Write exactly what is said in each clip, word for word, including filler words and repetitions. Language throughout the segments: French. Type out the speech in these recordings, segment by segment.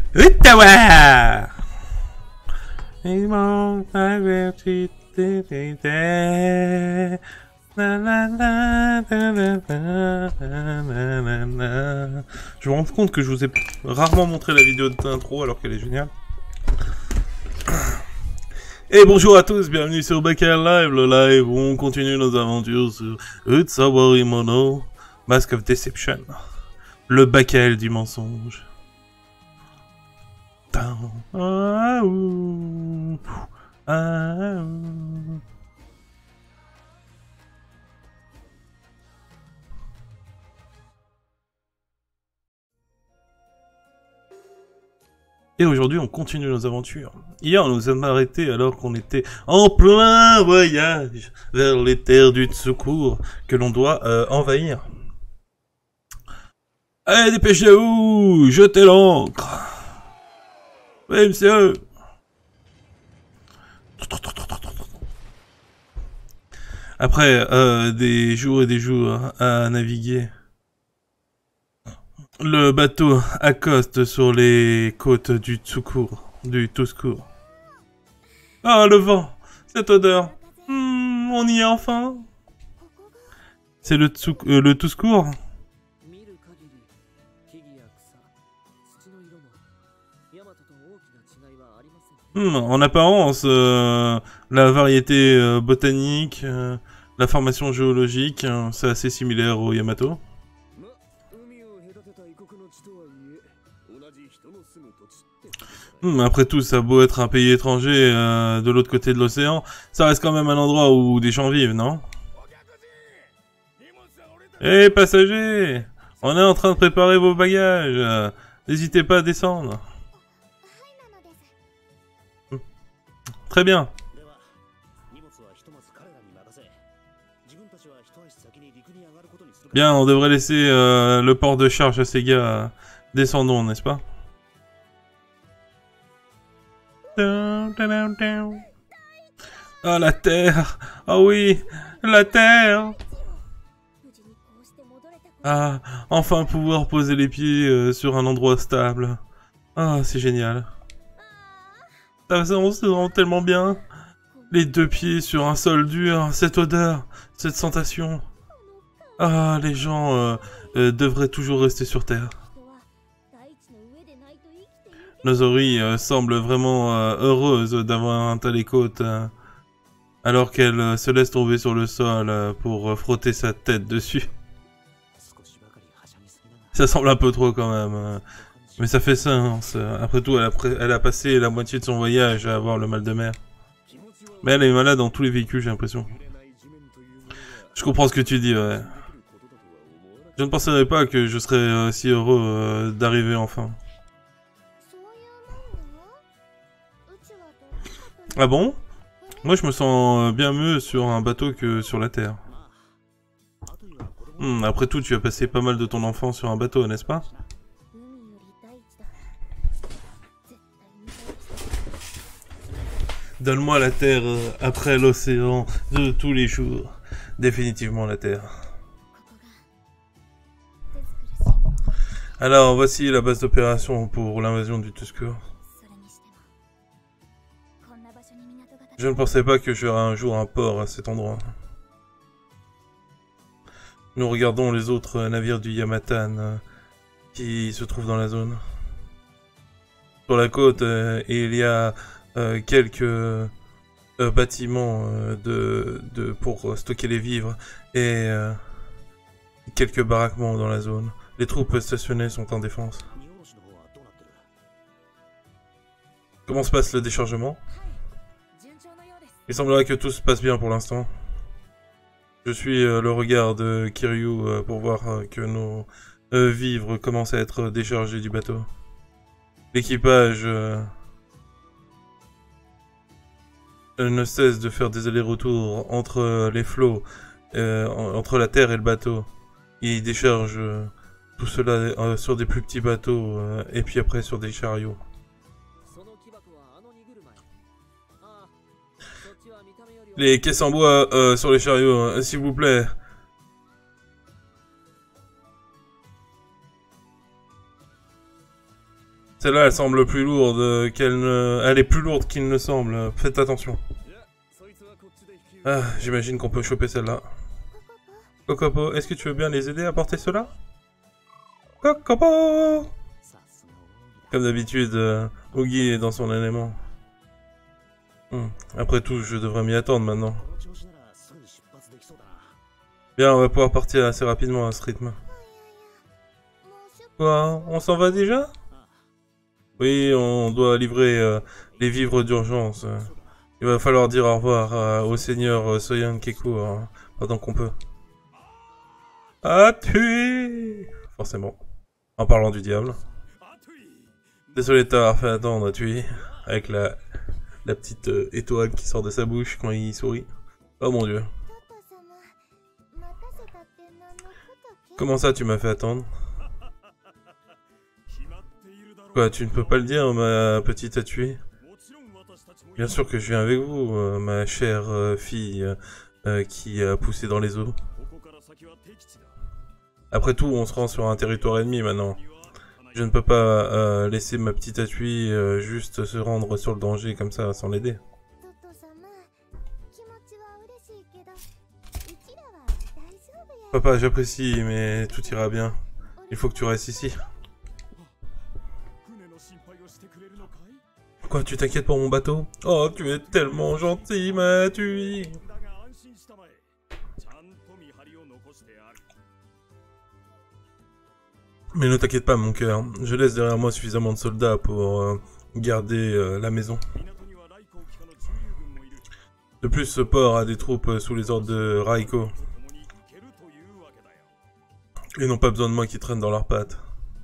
Ottawa! Je me rends compte que je vous ai rarement montré la vidéo d'intro alors qu'elle est géniale. Et bonjour à tous, bienvenue sur B K L Live, le live où on continue nos aventures sur Utsawarimono, Mask of Deception, le B K L du mensonge. Ah, ouh. Ah, ouh. Et aujourd'hui, on continue nos aventures. Hier, nous nous sommes arrêtés alors qu'on était en plein voyage vers les terres du secours que l'on doit euh, envahir. Allez, dépêchez-vous, jetez l'ancre. Oui, monsieur. Après euh, des jours et des jours à naviguer, le bateau accoste sur les côtes du Tsukur, du Tuskur. Ah, le vent, cette odeur. Hmm, on y est enfin. C'est le, Tsuk euh, le Tuskur. Hmm, en apparence, euh, la variété euh, botanique, euh, la formation géologique, euh, c'est assez similaire au Yamato. Hmm, après tout, ça a beau être un pays étranger euh, de l'autre côté de l'océan, ça reste quand même un endroit où des gens vivent, non? Hé, hey, passagers! On est en train de préparer vos bagages. Euh, N'hésitez pas à descendre. Hmm. Très bien. Bien, on devrait laisser euh, le port de charge à ces gars. Descendons, n'est-ce pas? Ah, la terre! Ah oui, la terre! Ah, enfin pouvoir poser les pieds euh, sur un endroit stable. Ah, c'est génial. Ça se sent tellement bien. Les deux pieds sur un sol dur, cette odeur, cette sensation. Ah, les gens euh, euh, devraient toujours rester sur terre. Nozori euh, semble vraiment euh, heureuse d'avoir un les côtes, euh, alors qu'elle euh, se laisse tomber sur le sol euh, pour euh, frotter sa tête dessus. Ça semble un peu trop quand même, euh, mais ça fait sens. Après tout, elle a, elle a passé la moitié de son voyage à avoir le mal de mer. Mais elle est malade dans tous les véhicules, j'ai l'impression. Je comprends ce que tu dis, ouais. Je ne penserais pas que je serais euh, si heureux euh, d'arriver enfin. Ah bon? Moi je me sens bien mieux sur un bateau que sur la terre. Hmm, après tout, tu as passé pas mal de ton enfance sur un bateau, n'est-ce pas? Donne-moi la terre euh, après l'océan de tous les jours. Définitivement la terre. Alors, voici la base d'opération pour l'invasion du Tuskur. Je ne pensais pas que j'aurais un jour un port à cet endroit. Nous regardons les autres navires du Yamatan euh, qui se trouvent dans la zone. Sur la côte, euh, il y a euh, quelques euh, bâtiments euh, de, de, pour stocker les vivres et euh, quelques baraquements dans la zone. Les troupes stationnées sont en défense. Comment se passe le déchargement? Il semblerait que tout se passe bien pour l'instant. Je suis euh, le regard de Kiryu euh, pour voir euh, que nos euh, vivres commencent à être déchargés du bateau. L'équipage euh, ne cesse de faire des allers-retours entre euh, les flots, euh, entre la terre et le bateau. Ils déchargent euh, tout cela euh, sur des plus petits bateaux euh, et puis après sur des chariots. Les caisses en bois euh, sur les chariots, euh, s'il vous plaît. Celle-là, elle semble plus lourde qu'elle ne... Elle est plus lourde qu'il ne semble. Faites attention. Ah, j'imagine qu'on peut choper celle-là. Kokopo, est-ce que tu veux bien les aider à porter cela? Kokopo! Comme d'habitude, euh, Oogie est dans son élément. Hmm. Après tout, je devrais m'y attendre maintenant. Bien, on va pouvoir partir assez rapidement à ce rythme. Quoi? On s'en va déjà? Oui, on doit livrer euh, les vivres d'urgence. Il va falloir dire au revoir euh, au seigneur euh, Soyan Keku hein, pendant qu'on peut. À tuer! Forcément. En parlant du diable. Désolé de t'avoir fait attendre à tuer. Avec la, la petite euh, étoile qui sort de sa bouche quand il sourit. Oh mon dieu. Comment ça tu m'as fait attendre? Quoi, tu ne peux pas le dire, ma petite à tuer? Bien sûr que je viens avec vous, euh, ma chère euh, fille euh, qui a poussé dans les eaux. Après tout, on se rend sur un territoire ennemi maintenant. Je ne peux pas euh, laisser ma petite Atui euh, juste se rendre sur le danger comme ça sans l'aider. Papa, j'apprécie, mais tout ira bien. Il faut que tu restes ici. Quoi, tu t'inquiètes pour mon bateau? Oh, tu es tellement gentil, ma Atui. Mais ne t'inquiète pas, mon cœur. Je laisse derrière moi suffisamment de soldats pour euh, garder euh, la maison. De plus, ce port a des troupes sous les ordres de Raiko. Ils n'ont pas besoin de moi qui traîne dans leurs pattes.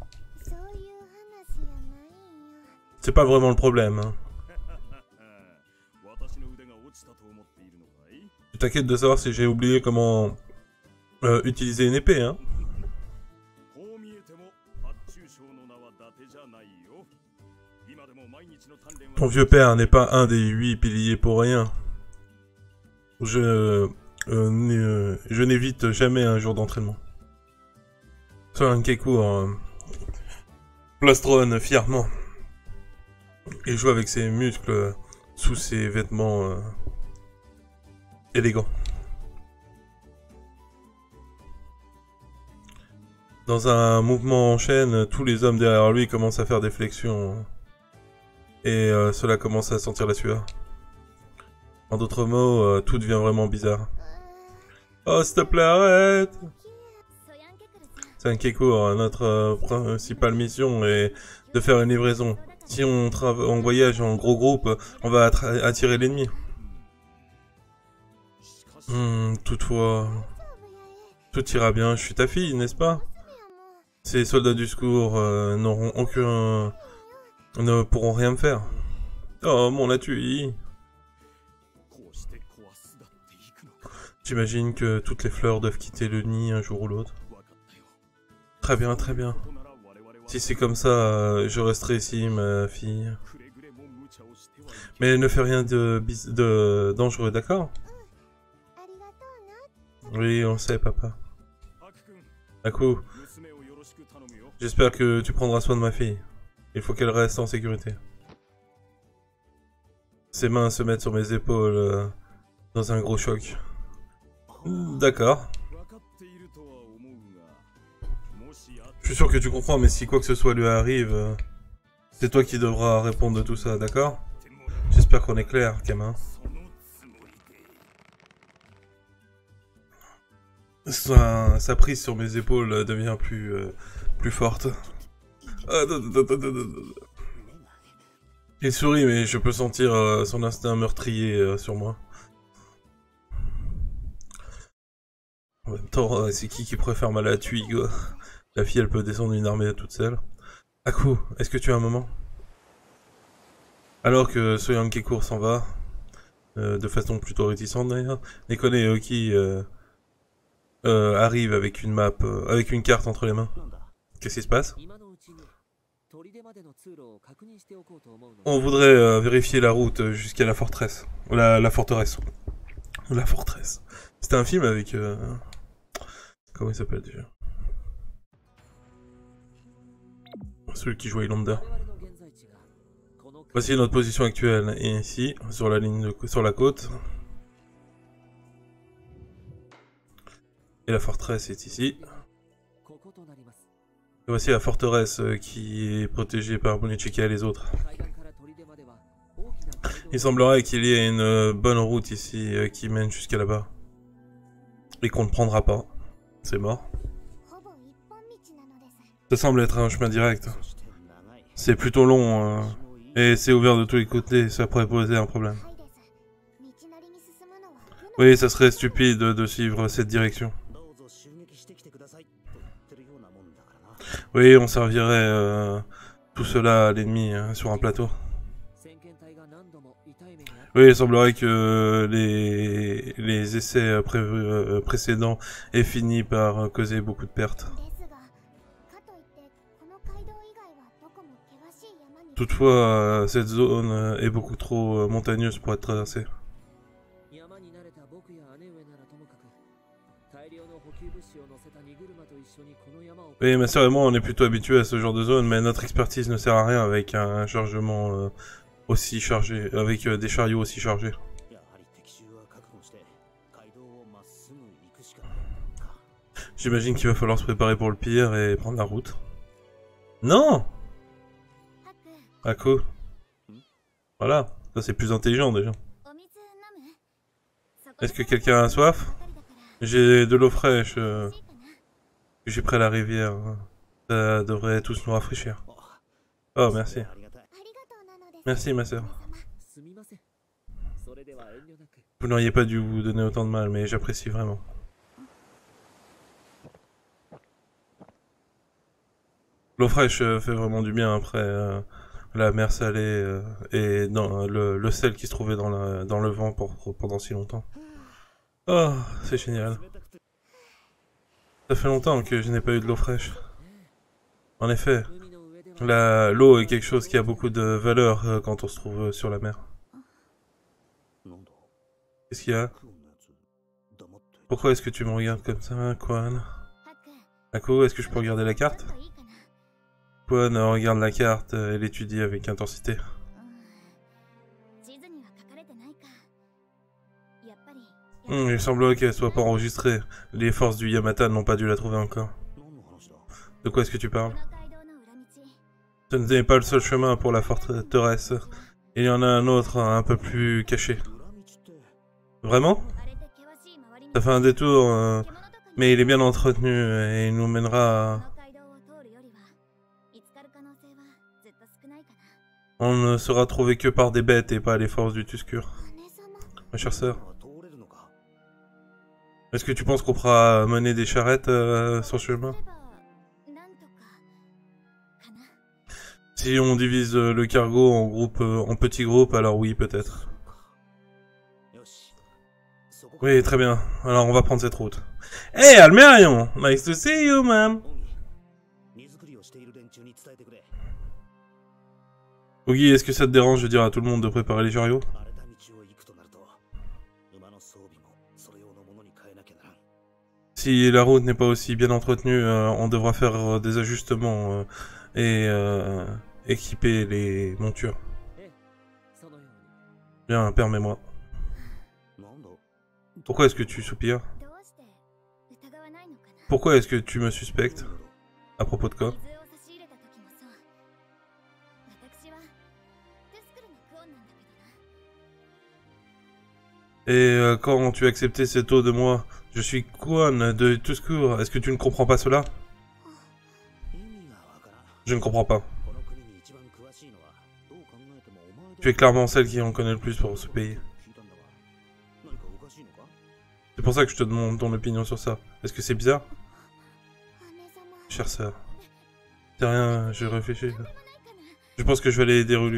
C'est pas vraiment le problème. Hein. Tu t'inquiètes de savoir si j'ai oublié comment euh, utiliser une épée, hein? Ton vieux père n'est pas un des huit piliers pour rien. Je, euh, euh, je n'évite jamais un jour d'entraînement. Soyan Keku euh, plastronne fièrement. Il joue avec ses muscles sous ses vêtements euh, élégants. Dans un mouvement en chaîne, tous les hommes derrière lui commencent à faire des flexions. Et euh, cela commence à sentir la sueur. En d'autres mots, euh, tout devient vraiment bizarre. Oh, s'il te plaît, arrête! Soyan Keku, notre euh, principale mission est de faire une livraison. Si on, on voyage en gros groupe, on va attirer l'ennemi. Hmm, toutefois... Tout ira bien, je suis ta fille, n'est-ce pas? Ces soldats du secours euh, n'auront aucun... ne pourront rien me faire. Oh, mon Atui. J'imagine que toutes les fleurs doivent quitter le nid un jour ou l'autre. Très bien, très bien. Si c'est comme ça, euh, je resterai ici, ma fille. Mais ne fais rien de, de dangereux, d'accord? Oui, on sait, papa. Aku, j'espère que tu prendras soin de ma fille. Il faut qu'elle reste en sécurité. Ses mains se mettent sur mes épaules euh, dans un gros choc. D'accord. Je suis sûr que tu comprends, mais si quoi que ce soit lui arrive, euh, c'est toi qui devras répondre de tout ça, d'accord? J'espère qu'on est clair, gamin. Sa, sa prise sur mes épaules devient plus, euh, plus forte. Il sourit, mais je peux sentir euh, son instinct meurtrier euh, sur moi. En même temps, euh, c'est qui qui préfère mal à la tuile, quoi. La fille, elle peut descendre une armée toute seule. Aku, est-ce que tu as un moment? Alors que Soyan Keku s'en va, euh, de façon plutôt réticente d'ailleurs, Nekone et Oki euh, euh, arrivent avec une map, euh, avec une carte entre les mains. Qu'est-ce qui se passe? On voudrait euh, vérifier la route jusqu'à la forteresse. La, la forteresse. La forteresse. C'était un film avec... Euh... Comment il s'appelle déjà? Celui qui jouait Yolanda. Voici notre position actuelle. Et ici, sur la ligne de, sur la côte. Et la forteresse est ici. Et voici la forteresse qui est protégée par Bonichika et les autres. Il semblerait qu'il y ait une bonne route ici qui mène jusqu'à là-bas. Et qu'on ne prendra pas. C'est mort. Ça semble être un chemin direct. C'est plutôt long. Euh, et c'est ouvert de tous les côtés. Ça pourrait poser un problème. Oui, ça serait stupide de suivre cette direction. Oui, on servirait euh, tout cela à l'ennemi hein, sur un plateau. Oui, il semblerait que les, les essais pré euh, précédents aient fini par causer beaucoup de pertes. Toutefois, cette zone est beaucoup trop montagneuse pour être traversée. Oui, ma sœur et moi, on est plutôt habitués à ce genre de zone, mais notre expertise ne sert à rien avec un chargement euh, aussi chargé, avec euh, des chariots aussi chargés. J'imagine qu'il va falloir se préparer pour le pire et prendre la route. Non! Haku. Voilà, ça c'est plus intelligent déjà. Est-ce que quelqu'un a soif? J'ai de l'eau fraîche. Euh, J'ai près la rivière. Ça devrait tous nous rafraîchir. Oh, merci. Merci, ma sœur. Vous n'auriez pas dû vous donner autant de mal, mais j'apprécie vraiment. L'eau fraîche fait vraiment du bien après euh, la mer salée euh, et dans le, le sel qui se trouvait dans, la, dans le vent pour, pour, pendant si longtemps. Oh, c'est génial. Ça fait longtemps que je n'ai pas eu de l'eau fraîche. En effet, l'eau est quelque chose qui a beaucoup de valeur euh, quand on se trouve sur la mer. Qu'est-ce qu'il y a? Pourquoi est-ce que tu me regardes comme ça, Quan? Haku, est-ce que je peux regarder la carte? Quan regarde la carte et l'étudie avec intensité. Hum, il semblerait qu'elle soit pas enregistrée. Les forces du Yamata n'ont pas dû la trouver encore. De quoi est-ce que tu parles? Ce n'est pas le seul chemin pour la forteresse. Il y en a un autre, un peu plus caché. Vraiment? Ça fait un détour, euh, mais il est bien entretenu et il nous mènera à... On ne sera trouvé que par des bêtes et pas les forces du Tuskur. Ma chère sœur. Est-ce que tu penses qu'on pourra mener des charrettes euh, sur ce chemin? Si on divise euh, le cargo en groupe, euh, en petits groupes, alors oui, peut-être. Oui, très bien. Alors on va prendre cette route. Hey, Almerion! Nice to see you, man! Ogi, est-ce que ça te dérange de dire à tout le monde de préparer les chariots? Si la route n'est pas aussi bien entretenue, euh, on devra faire euh, des ajustements euh, et euh, équiper les montures. Bien, permets-moi. Pourquoi est-ce que tu soupires? Pourquoi est-ce que tu me suspectes? À propos de quoi? Et euh, quand tu as accepté cette eau de moi, je suis Quan de Tuskur, est-ce que tu ne comprends pas cela? Je ne comprends pas. Tu es clairement celle qui en connaît le plus pour ce pays. C'est pour ça que je te demande ton opinion sur ça. Est-ce que c'est bizarre? Chère sœur. C'est rien, je réfléchis. Je pense que je vais aller aider Rulu.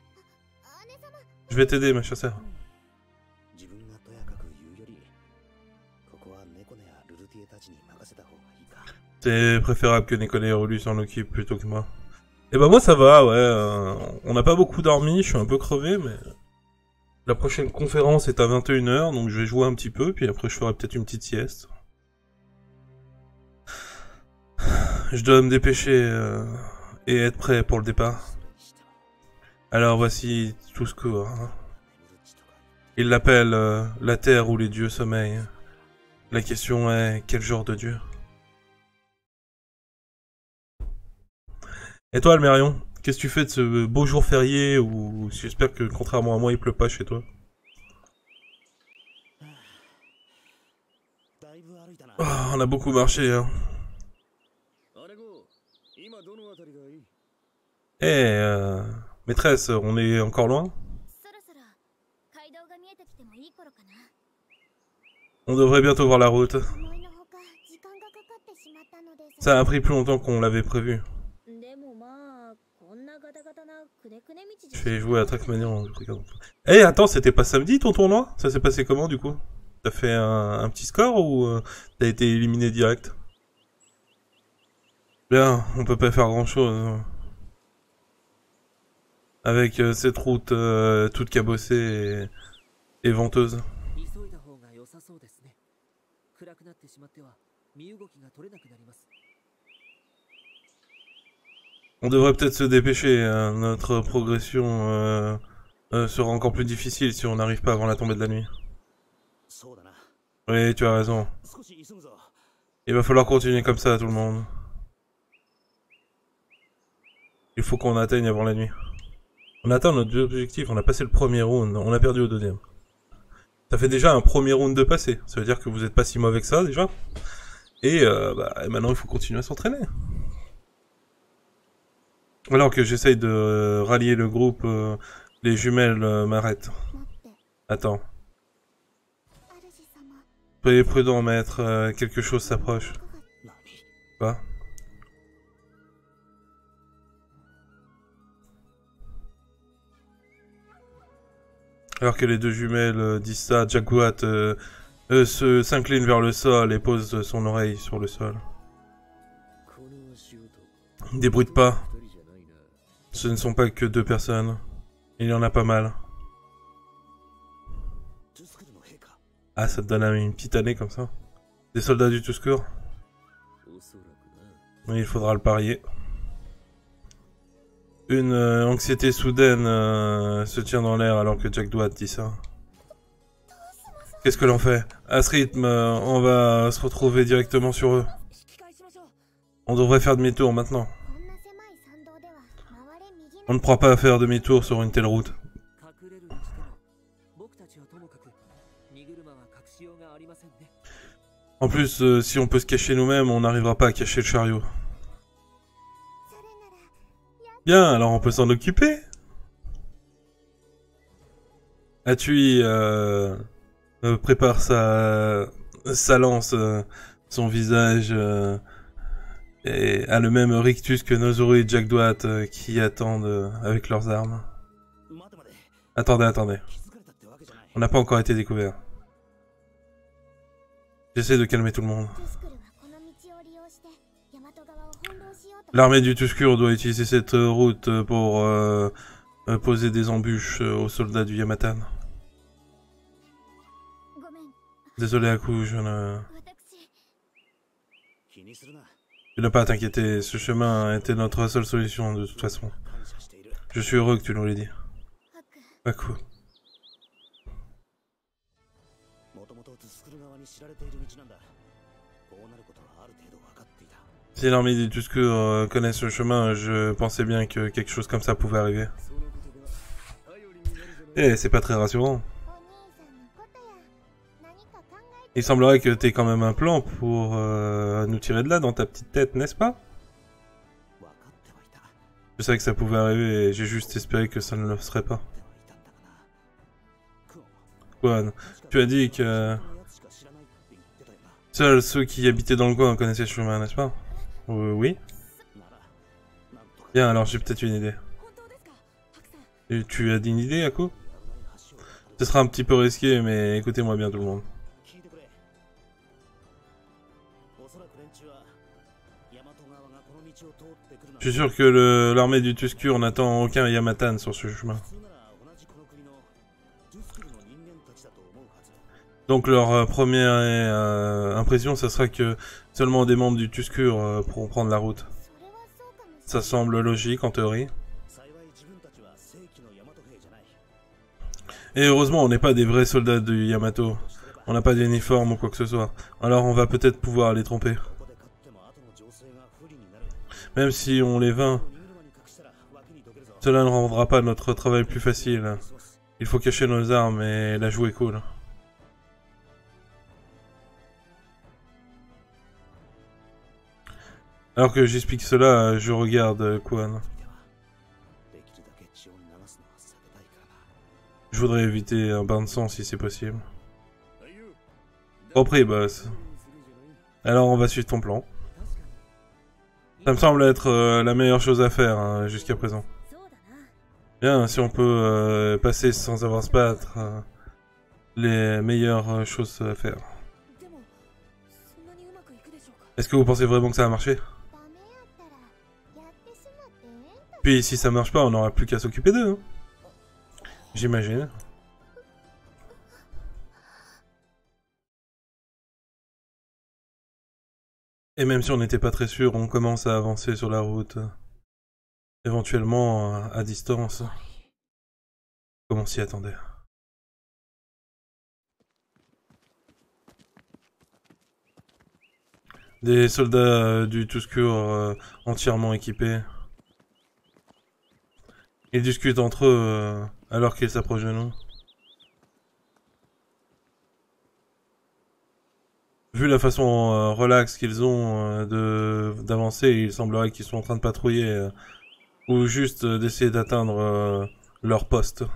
Je vais t'aider, ma chère sœur. C'est préférable que Nekone et Rulu s'en occupent plutôt que moi. Et bah moi ça va, ouais. Euh, on n'a pas beaucoup dormi, je suis un peu crevé, mais... La prochaine conférence est à vingt et une heures, donc je vais jouer un petit peu, puis après je ferai peut-être une petite sieste. Je dois me dépêcher euh, et être prêt pour le départ. Alors voici Tuskur. Il l'appelle euh, la terre où les dieux sommeillent. La question est, quel genre de dieu? Et toi, Almerion, qu'est-ce que tu fais de ce beau jour férié où j'espère que, contrairement à moi, il pleut pas chez toi? Oh, on a beaucoup marché, hein. Eh, euh, maîtresse, on est encore loin? On devrait bientôt voir la route. Ça a pris plus longtemps qu'on l'avait prévu. Je vais jouer à Trackmania en regardant. Eh, attends, c'était pas samedi ton tournoi? Ça s'est passé comment du coup? T'as fait un, un petit score ou euh, t'as été éliminé direct? Bien, on peut pas faire grand chose. Avec euh, cette route euh, toute cabossée et, et venteuse. On devrait peut-être se dépêcher, hein. Notre progression euh, euh, sera encore plus difficile si on n'arrive pas avant la tombée de la nuit. Oui, tu as raison. Il va falloir continuer comme ça, tout le monde. Il faut qu'on atteigne avant la nuit. On atteint notre objectif, on a passé le premier round, on a perdu au deuxième. Ça fait déjà un premier round de passé, ça veut dire que vous êtes pas si mauvais que ça, déjà. Et euh, bah, maintenant il faut continuer à s'entraîner. Alors que j'essaye de euh, rallier le groupe, euh, les jumelles euh, m'arrêtent. Attends. Soyez prudent, maître, euh, quelque chose s'approche. Quoi? Alors que les deux jumelles euh, disent ça, Jaguat euh, euh, se s'incline vers le sol et pose son oreille sur le sol. Débruite pas. Ce ne sont pas que deux personnes. Il y en a pas mal. Ah, ça te donne une petite année comme ça? Des soldats du Tuskur? Oui, il faudra le parier. Une euh, anxiété soudaine euh, se tient dans l'air alors que Jack Doat dit ça. Qu'est-ce que l'on fait? À ce rythme, euh, on va se retrouver directement sur eux. On devrait faire demi-tour maintenant. On ne pourra pas faire demi-tour sur une telle route. En plus, euh, si on peut se cacher nous-mêmes, on n'arrivera pas à cacher le chariot. Bien, alors on peut s'en occuper. Atui euh, euh, prépare sa, sa lance, euh, son visage euh, et a le même rictus que Nozoru et Jack Doat euh, qui attendent euh, avec leurs armes. Attendez, attendez. On n'a pas encore été découvert. J'essaie de calmer tout le monde. L'armée du Tuskur doit utiliser cette route pour euh, euh, poser des embûches aux soldats du Yamatan. Désolé Aku, je ne... Tu n'as pas à t'inquiéter, ce chemin était notre seule solution de toute façon. Je suis heureux que tu nous l'aies dit. Aku. Si l'armée du Tuskur euh, connaît ce chemin, je pensais bien que quelque chose comme ça pouvait arriver. Eh, c'est pas très rassurant. Il semblerait que t'aies quand même un plan pour euh, nous tirer de là dans ta petite tête, n'est-ce pas? Je savais que ça pouvait arriver et j'ai juste espéré que ça ne le serait pas. Quan, tu as dit que... Seuls ceux qui habitaient dans le coin connaissaient ce chemin, n'est-ce pas? Euh, oui. Bien, alors j'ai peut-être une idée. Et tu as une idée, Aku? Ce sera un petit peu risqué, mais écoutez-moi bien tout le monde. Je suis sûr que l'armée du Tuskur n'attend aucun Yamatan sur ce chemin. Donc leur euh, première euh, impression, ça sera que seulement des membres du Tuskur euh, pourront prendre la route. Ça semble logique en théorie. Et heureusement, on n'est pas des vrais soldats du Yamato. On n'a pas d'uniforme ou quoi que ce soit. Alors on va peut-être pouvoir les tromper. Même si on les vainc, cela ne rendra pas notre travail plus facile. Il faut cacher nos armes et la jouer cool. Alors que j'explique cela, je regarde Quan. Je voudrais éviter un bain de sang si c'est possible. Compris, boss. Alors on va suivre ton plan. Ça me semble être euh, la meilleure chose à faire hein, jusqu'à présent. Bien, si on peut euh, passer sans avoir à se battre, euh, les meilleures euh, choses à faire. Est-ce que vous pensez vraiment que ça va marcher? Puis si ça marche pas, on n'aura plus qu'à s'occuper d'eux. Hein. J'imagine. Et même si on n'était pas très sûr, on commence à avancer sur la route. Éventuellement à distance. Comme on s'y attendait. Des soldats du Tuskur euh, entièrement équipés. Ils discutent entre eux euh, alors qu'ils s'approchent de nous. Vu la façon euh, relaxe qu'ils ont euh, de d'avancer, il semblerait qu'ils sont en train de patrouiller euh, ou juste euh, d'essayer d'atteindre euh, leur poste.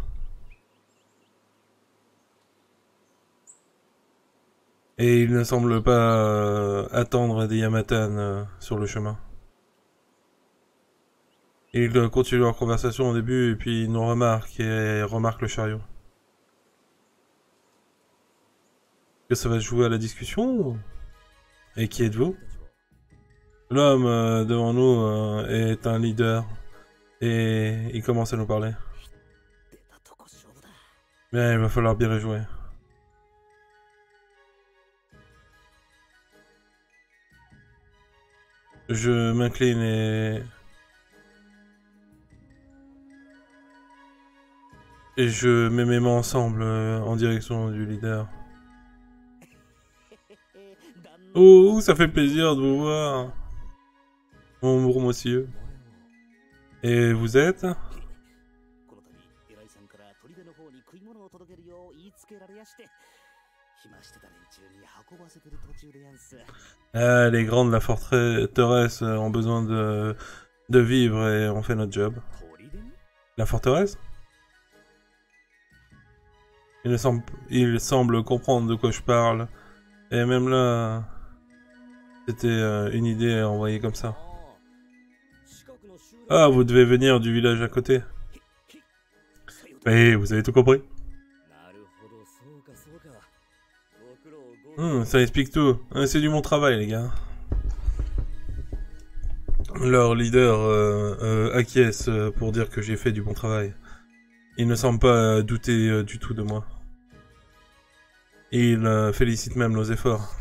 Et ils ne semblent pas euh, attendre des Yamatan euh, sur le chemin. Ils euh, continuent leur conversation au début et puis ils nous remarquent et remarquent le chariot. Que ça va se jouer à la discussion? Et qui êtes-vous? L'homme euh, devant nous euh, est un leader et il commence à nous parler. Bien, il va falloir bien les jouer. Je m'incline et... Et je mets mes mains ensemble euh, en direction du leader. Oh, ça fait plaisir de vous voir. Mon bon monsieur. Et vous êtes? Ah, les grands de la forteresse ont besoin de, de vivre et on fait notre job. La forteresse? Il semble, il semble comprendre de quoi je parle. Et même là... C'était euh, une idée envoyée comme ça. Ah, vous devez venir du village à côté. Oui, vous avez tout compris. Hum, ça explique tout. C'est du bon travail, les gars. Leur leader euh, euh, acquiesce pour dire que j'ai fait du bon travail. Il ne semble pas douter euh, du tout de moi. Et il euh, félicite même nos efforts.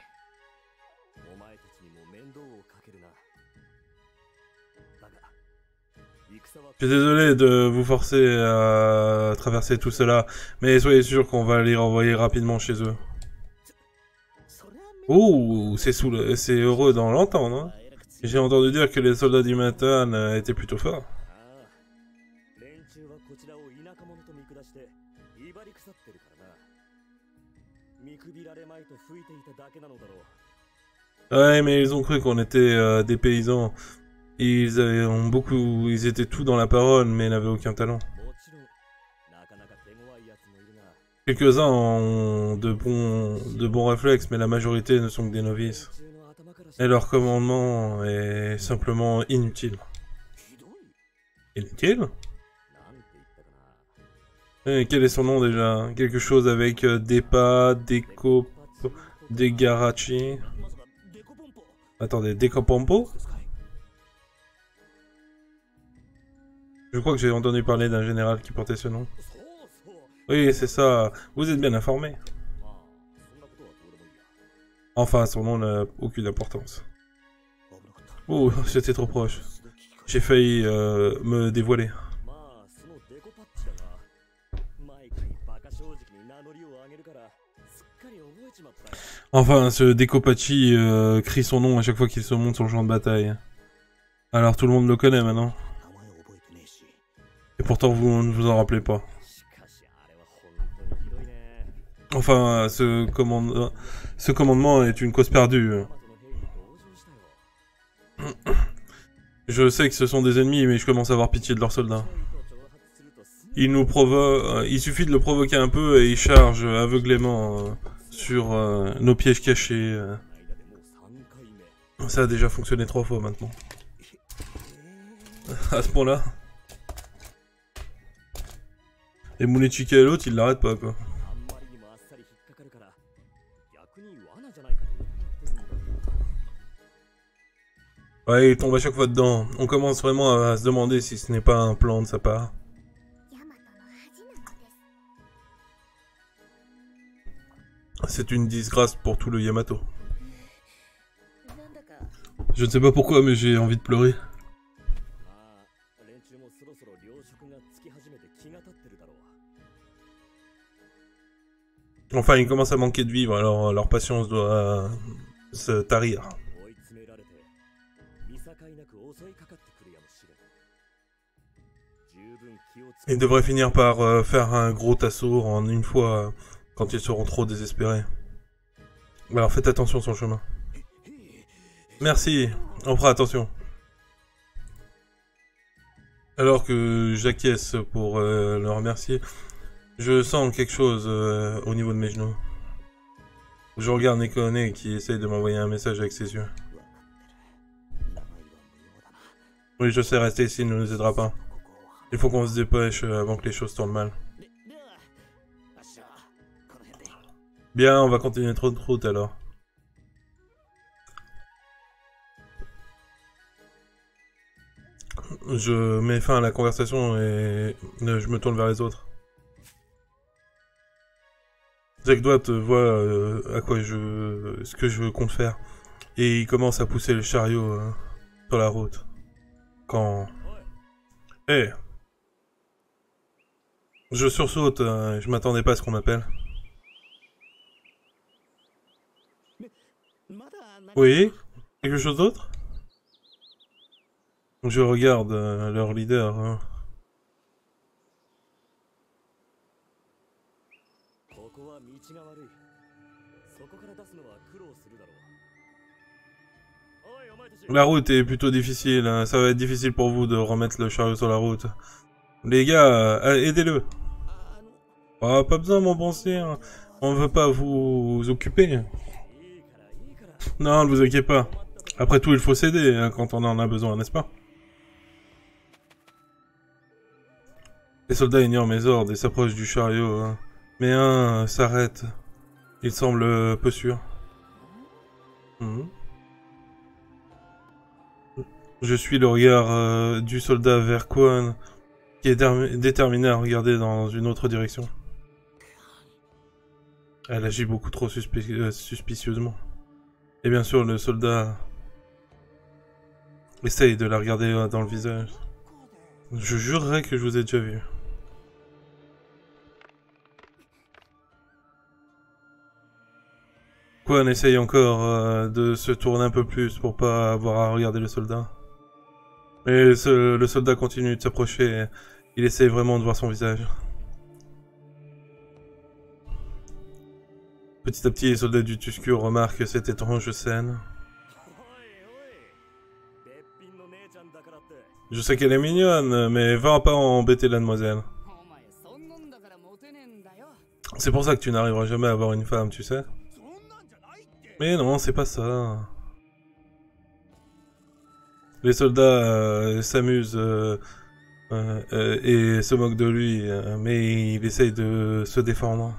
Je suis désolé de vous forcer à traverser tout cela, mais soyez sûr qu'on va les renvoyer rapidement chez eux. Ouh, c'est soul... c'est heureux d'en l'entendre. Hein. J'ai entendu dire que les soldats du Matan étaient plutôt forts. Ouais, mais ils ont cru qu'on était euh, des paysans. Ils avaient, ont beaucoup, ils étaient tout dans la parole, mais n'avaient aucun talent. Quelques-uns ont de bons, de bons réflexes, mais la majorité ne sont que des novices. Et leur commandement est simplement inutile. Inutile? Et quel est son nom déjà? Quelque chose avec euh, Depa, Deko, Degarachi. Attendez, Dekopompo? Je crois que j'ai entendu parler d'un général qui portait ce nom. Oui, c'est ça. Vous êtes bien informé. Enfin, son nom n'a aucune importance. Oh, c'était trop proche. J'ai failli euh, me dévoiler. Enfin, ce Dekopachi euh, crie son nom à chaque fois qu'il se monte sur le champ de bataille. Alors tout le monde le connaît maintenant. Et pourtant vous ne vous en rappelez pas. Enfin, ce, commande... ce commandement est une cause perdue. Je sais que ce sont des ennemis, mais je commence à avoir pitié de leurs soldats. Il nous provoque, il suffit de le provoquer un peu et il charge aveuglément euh, sur euh, nos pièges cachés. Euh. Ça a déjà fonctionné trois fois maintenant. À ce point-là. Et Munechika et l'autre, il l'arrête pas quoi. Ouais, il tombe à chaque fois dedans. On commence vraiment à se demander si ce n'est pas un plan de sa part. C'est une disgrâce pour tout le Yamato. Je ne sais pas pourquoi, mais j'ai envie de pleurer. Enfin, ils commencent à manquer de vivre, alors leur patience doit se tarir. Ils devraient finir par euh, faire un gros assaut en une fois euh, quand ils seront trop désespérés. Alors faites attention sur le chemin. Merci, on fera attention. Alors que j'acquiesce pour euh, le remercier, je sens quelque chose euh, au niveau de mes genoux. Je regarde Nekone qui essaye de m'envoyer un message avec ses yeux. Oui, je sais, rester ici ne nous aidera pas. Il faut qu'on se dépêche avant que les choses tournent mal. Bien, on va continuer notre route alors. Je mets fin à la conversation et je me tourne vers les autres. Zekdot voit euh, à quoi je, ce que je compte faire et il commence à pousser le chariot euh, sur la route. Quand... Eh hey. Je sursaute, euh, je m'attendais pas à ce qu'on m'appelle. Oui? Quelque chose d'autre? Je regarde euh, leur leader. Hein. La route est plutôt difficile, hein. Ça va être difficile pour vous de remettre le chariot sur la route. Les gars, euh, aidez-le. Oh, pas besoin mon bon sire, on veut pas vous occuper. Non, ne vous inquiétez pas. Après tout, il faut s'aider hein, quand on en a besoin, n'est-ce pas? Les soldats ignorent mes ordres et s'approchent du chariot. Hein. Mais un s'arrête. Il semble peu sûr. Mmh. Je suis le regard euh, du soldat vers Kwon, qui est déterminé à regarder dans une autre direction. Elle agit beaucoup trop suspi euh, suspicieusement. Et bien sûr, le soldat essaye de la regarder euh, dans le visage. Je jurerais que je vous ai déjà vu. Kwon essaye encore euh, de se tourner un peu plus pour pas avoir à regarder le soldat. Mais ce, le soldat continue de s'approcher. Il essaye vraiment de voir son visage. Petit à petit, les soldats du Tuskur remarquent cette étrange scène. Je sais qu'elle est mignonne, mais va pas embêter la demoiselle. C'est pour ça que tu n'arriveras jamais à avoir une femme, tu sais. Mais non, c'est pas ça. Les soldats euh, s'amusent euh, euh, euh, et se moquent de lui, euh, mais il essaye de se défendre.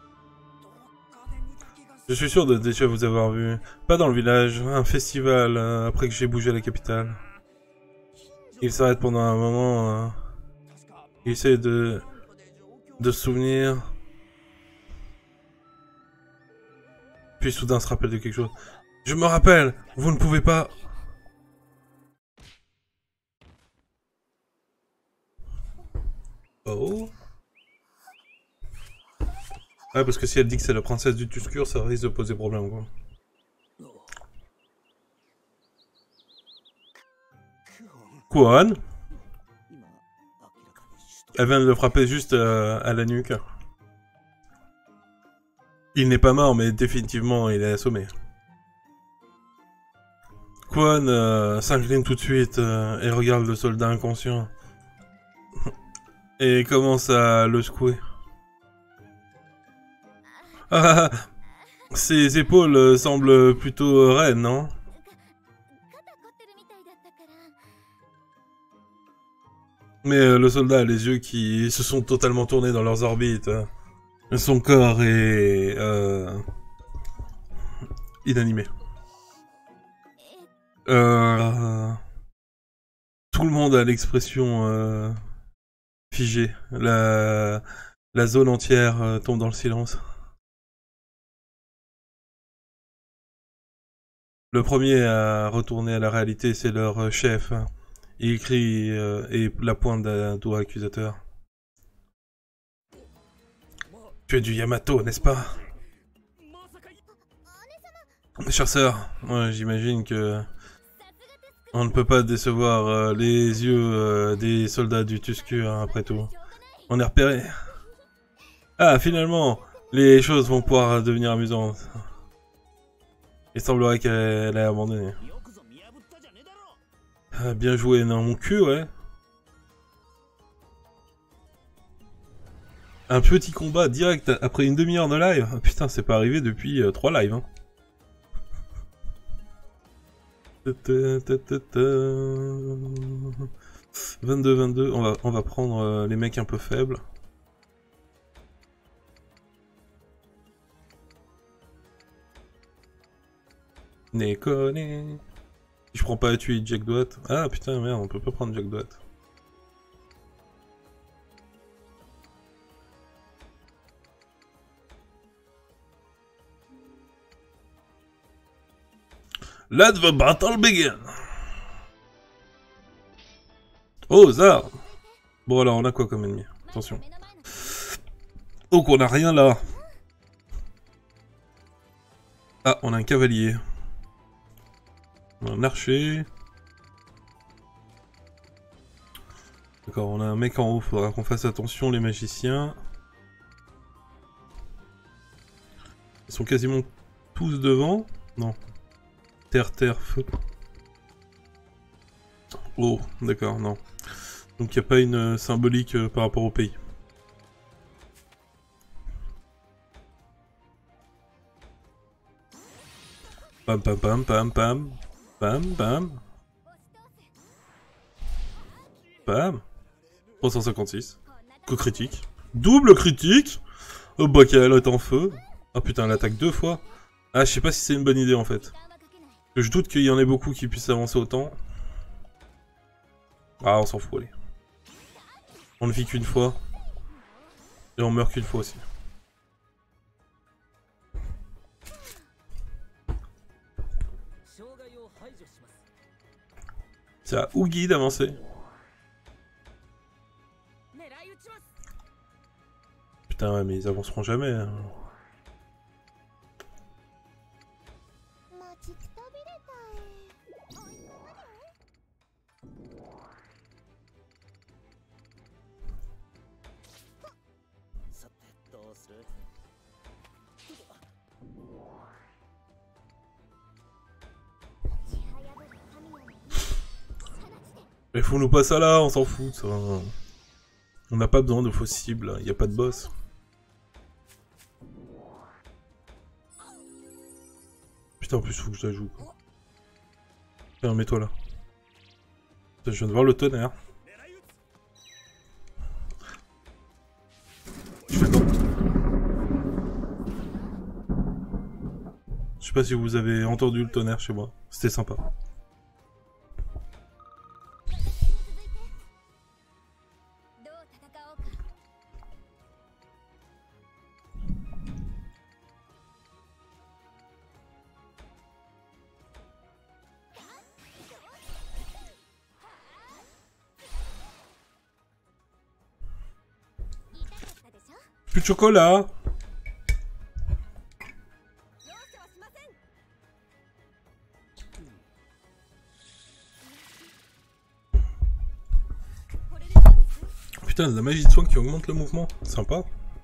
Je suis sûr de déjà vous avoir vu. Pas dans le village, un festival, euh, après que j'ai bougé à la capitale. Il s'arrête pendant un moment. Euh, il essaie de, de se souvenir. Puis soudain se rappelle de quelque chose. Je me rappelle, vous ne pouvez pas... Oh. Ouais, parce que si elle dit que c'est la princesse du Tuscur, ça risque de poser problème, quoi. Kuon. Elle vient de le frapper juste euh, à la nuque. Il n'est pas mort, mais définitivement, il est assommé. Kuon euh, s'incline tout de suite euh, et regarde le soldat inconscient. Et commence à le secouer. Ah, ses épaules euh, semblent plutôt raides, non? Mais euh, le soldat a les yeux qui se sont totalement tournés dans leurs orbites. Son corps est... Euh, inanimé. Euh, tout le monde a l'expression euh, figée. La, la zone entière euh, tombe dans le silence. Le premier à retourner à la réalité, c'est leur euh, chef. Il crie euh, et la pointe d'un doigt accusateur. Tu es du Yamato, n'est-ce pas? Chère sœur, ouais, j'imagine que on ne peut pas décevoir euh, les yeux euh, des soldats du Tuscur, hein, après tout. On est repéré. Ah, finalement, les choses vont pouvoir devenir amusantes. Il semblerait qu'elle ait abandonné. Ah, bien joué, dans mon cul, ouais. Un petit combat direct après une demi-heure de live. Ah, putain, c'est pas arrivé depuis euh, trois lives. Hein. vingt-deux vingt-deux, on va, on va prendre euh, les mecs un peu faibles. Néconé. Je prends pas à tuer Jack Doat. Ah putain, merde, on peut pas prendre Jack Doat. Let the battle begin. Oh, ça. Bon, alors, on a quoi comme ennemi? Attention. Oh, qu'on a rien là. Ah, on a un cavalier. Un archer. D'accord, on a un mec en haut. Faudra qu'on fasse attention, les magiciens. Ils sont quasiment tous devant. Non. Terre, terre, feu. Oh, d'accord, non. Donc il n'y a pas une euh, symbolique euh, par rapport au pays. Pam pam pam pam pam. Pam pam. Pam. trois cent cinquante-six. Que critique. Double critique. Oh bah qu'elle est en feu. Ah putain, elle attaque deux fois. Ah, je sais pas si c'est une bonne idée en fait. Je doute qu'il y en ait beaucoup qui puissent avancer autant. Ah, on s'en fout, allez. On ne vit qu'une fois. Et on meurt qu'une fois aussi. C'est à Oogie d'avancer. Putain, ouais, mais ils avanceront jamais. Hein. Mais fous-nous pas ça là, on s'en fout, ça. On n'a pas besoin de faux cibles, il n'y a pas de boss. Putain, en plus, faut que je la joue. Tiens, mets-toi là. Je viens de voir le tonnerre. Je fais quoi? Je sais pas si vous avez entendu le tonnerre chez moi. C'était sympa. Plus de chocolat. Putain, de la magie de soin qui augmente le mouvement. Sympa.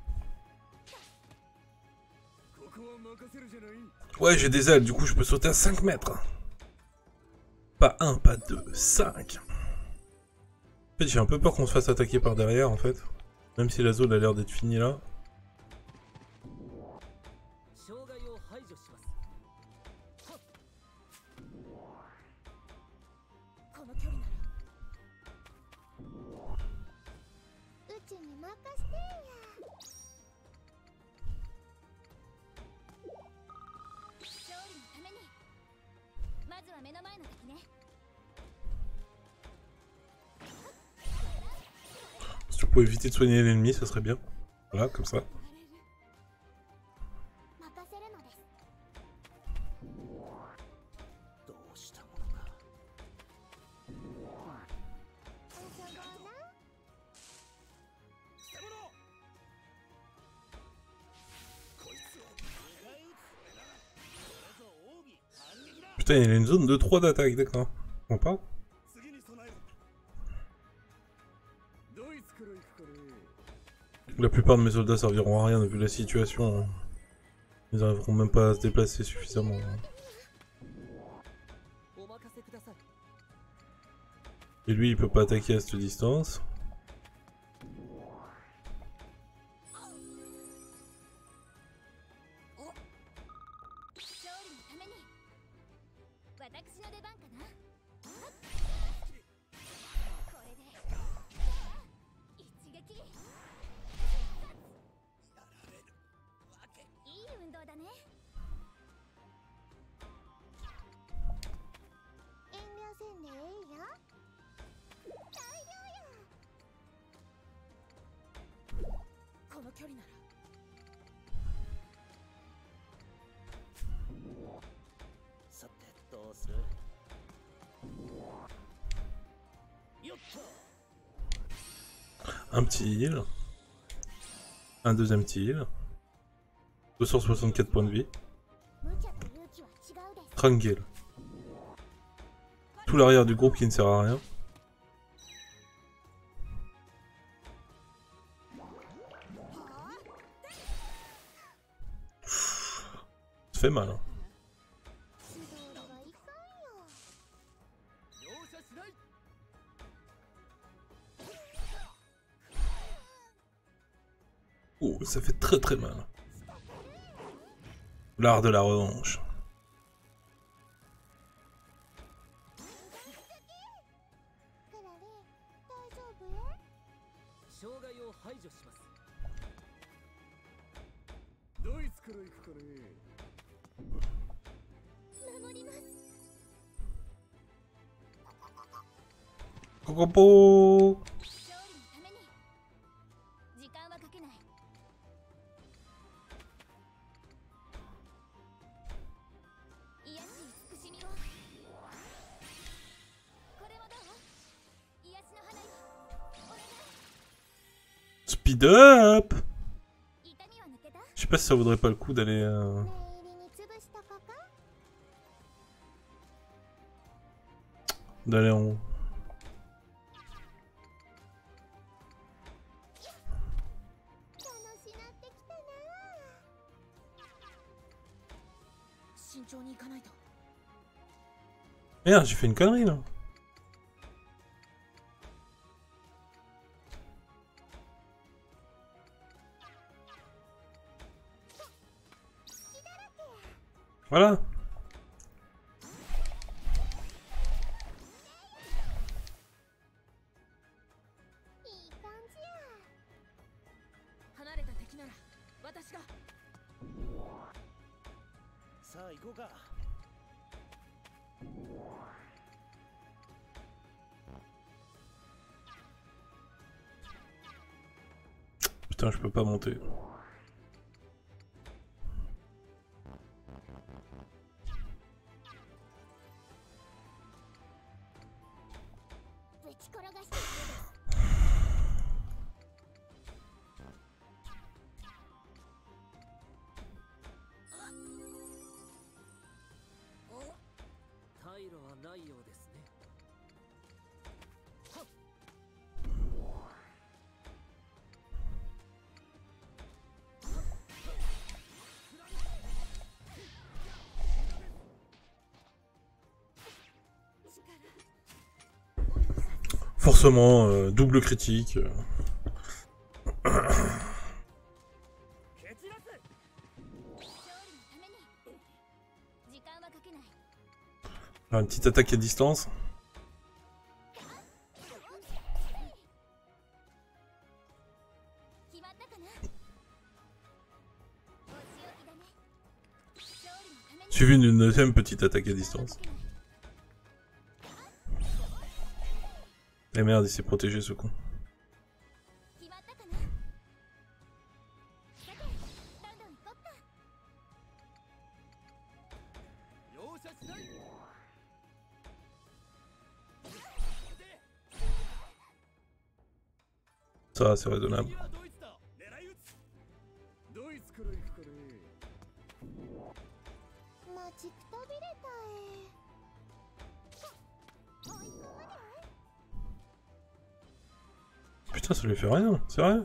Ouais, j'ai des ailes, du coup je peux sauter à cinq mètres. Pas un, pas deux, cinq. En fait, j'ai un peu peur qu'on se fasse attaquer par derrière, en fait. Même si la zone a l'air d'être finie là. Si tu pouvais éviter de soigner l'ennemi, ça serait bien. Voilà, comme ça. Putain, il y a une zone de trois d'attaque, d'accord. On parle? La plupart de mes soldats serviront à rien vu la situation. Ils n'arriveront même pas à se déplacer suffisamment. Et lui, il peut pas attaquer à cette distance. Un petit heal. Un deuxième petit heal. deux cent soixante-quatre points de vie. Tranquille. Tout l'arrière du groupe qui ne sert à rien. Ça fait mal. Hein. Oh, ça fait très très mal. L'art de la revanche. Cocopo. Speed up. Je sais pas si ça vaudrait pas le coup d'aller... Euh... d'aller en haut. Merde, j'ai fait une connerie là. Voilà. Putain, je peux pas monter. Forcément, euh, double critique. Alors, une petite attaque à distance. Suivi d'une deuxième petite attaque à distance. Et merde, il s'est protégé ce con. Ça, c'est raisonnable. Putain, ça lui fait rien, c'est vrai.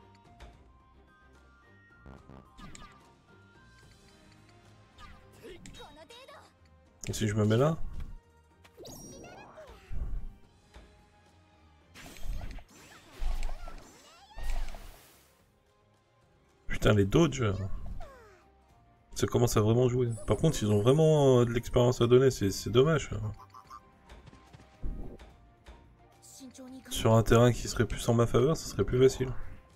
Et si je me mets là? Putain, les dodges, ça commence à vraiment jouer. Par contre, ils ont vraiment euh, de l'expérience à donner, c'est dommage. Sur un terrain qui serait plus en ma faveur, ça serait plus facile.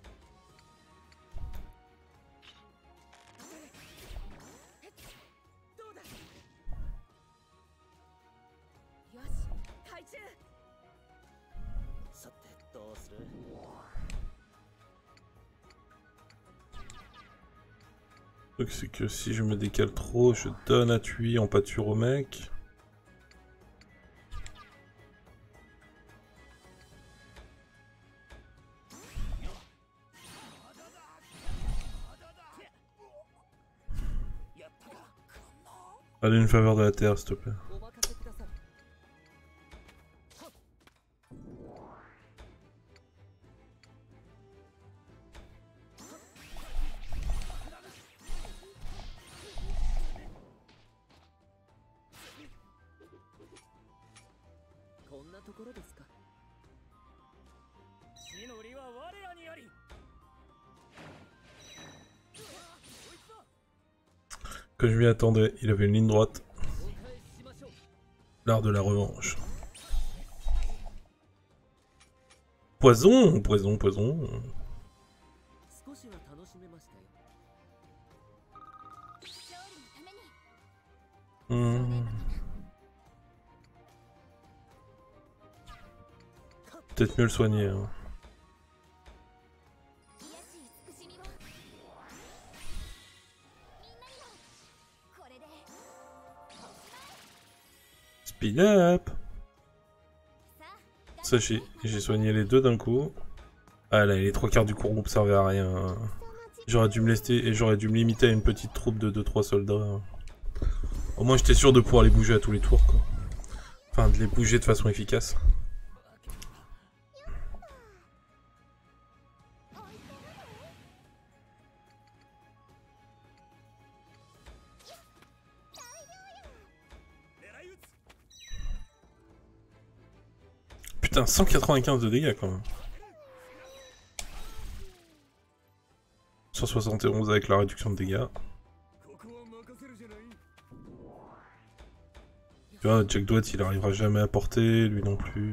Le truc, c'est que si je me décale trop, je donne à tuer en pâture au mec. Allez, une faveur de la terre, s'il te plaît. Que je m'y attendais, il avait une ligne droite. L'art de la revanche. Poison, poison, poison. Hmm. Peut-être mieux le soigner. Hein. Speed up. Ça, j'ai soigné les deux d'un coup. Ah là, les trois quarts du groupe servaient à rien. J'aurais dû me laisser et j'aurais dû me limiter à une petite troupe de deux trois soldats. Au moins, j'étais sûr de pouvoir les bouger à tous les tours, quoi. Enfin, de les bouger de façon efficace. Putain, cent quatre-vingt-quinze de dégâts quand même. cent soixante et onze avec la réduction de dégâts. Tu vois, Jack Doit, il arrivera jamais à porter, lui non plus.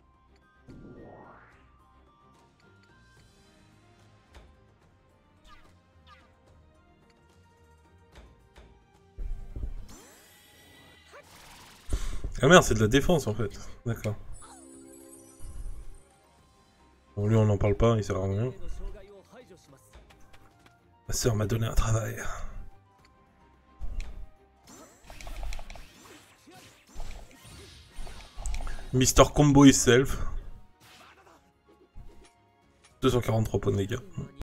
Ah merde, c'est de la défense en fait. D'accord. Bon, lui on n'en parle pas, il sert à rien. Ma sœur m'a donné un travail. Mister Combo Himself. deux cent quarante-trois points de dégâts.